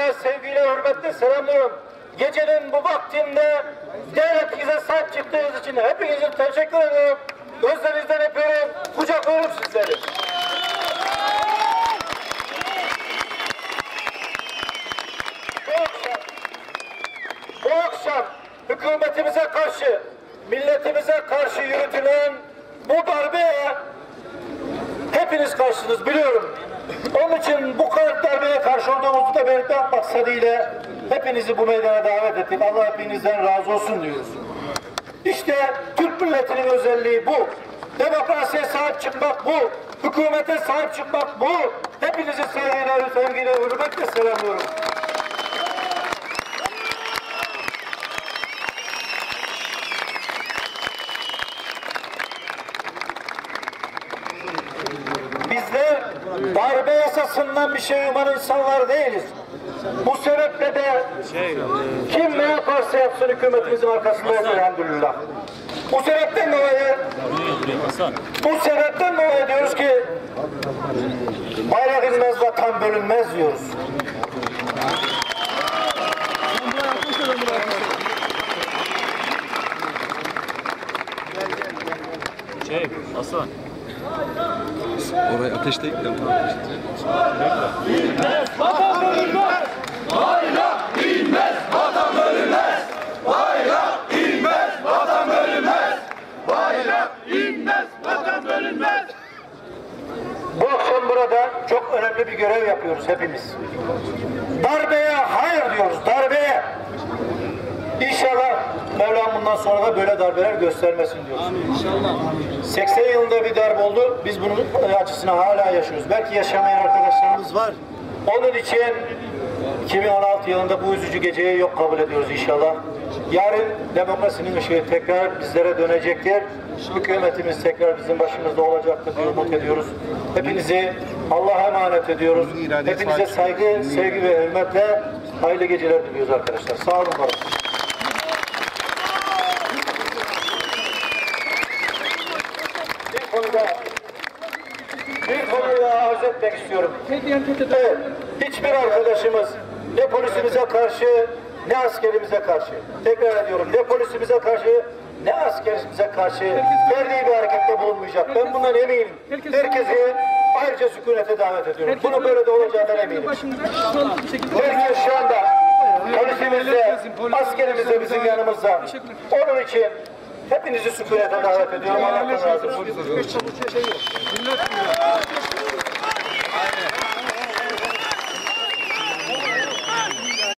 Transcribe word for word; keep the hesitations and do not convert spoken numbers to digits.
saygıyla, sevgiyle, hürmetle selamlıyorum. Gecenin bu vaktinde devletinize sahip çıktığınız için hepinize teşekkür ederim. Gözlerinizden öpüyorum, kucaklıyorum sizleri. Bu akşam, bu akşam hükümetimize karşı, milletimize karşı yürütülen bu darbeye hepiniz karşısınız biliyorum. Onun için bu kadar darbeye karşı olduğumuzu da belirtmek maksadıyla hepinizi bu meydana davet ettik. Allah hepinizden razı olsun diyoruz. İşte Türk milletinin özelliği bu. Demokrasiye sahip çıkmak bu. Hükümete sahip çıkmak bu. Hepinizi saygıyla, sevgiyle, hürmetle selamlıyorum. Bizler darbe yasasından bir şey uman insanlar değiliz. Bu sebeple de kim ne yaparsa yapsın hükümetimizin arkasındayız elhamdülillah. Bu sebepten dolayı bu sebepten dolayı diyoruz ki bayrak inmez, vatan bölünmez diyoruz. Şey, Hasan. Orayı ateşte Bayrak inmez, vatan bölünmez. Bayrak inmez, vatan bölünmez. Bayrak inmez, vatan bölünmez. Bayrak inmez, vatan bölünmez. Bu akşam burada çok önemli bir görev yapıyoruz hepimiz. Darbeye hayır diyoruz, darbeye. İnşallah Mevlam bundan sonra da böyle darbeler göstermesin diyoruz. İnşallah. seksen yılında bir darbe oldu. Biz bunun acısını hala yaşıyoruz. Belki yaşamayan arkadaşlarımız var. Onun için iki bin on altı yılında bu üzücü geceyi yok kabul ediyoruz inşallah. Yarın demokrasinin ışığı tekrar bizlere dönecektir. Hükümetimiz tekrar bizim başımızda olacaktır diye umut ediyoruz. Hepinizi Allah'a emanet ediyoruz. Hepinize saygı, sevgi ve hürmetle hayırlı geceler diliyoruz arkadaşlar. Sağ olun. Var. Bir konuda bir konuyu daha arz etmek istiyorum. Evet, hiçbir arkadaşımız ne polisimize karşı ne askerimize karşı, tekrar ediyorum, ne polisimize karşı ne askerimize karşı verdiği bir harekette bulunmayacak. Ben bundan eminim. Herkesi ayrıca sükunete davet ediyorum. Bunu böyle de olacağından eminim. Herkes şu anda polisimizle, askerimize bizim yanımızda. Onun için hepinizi sükunete davet ediyorum. Allah'tan razı olsun.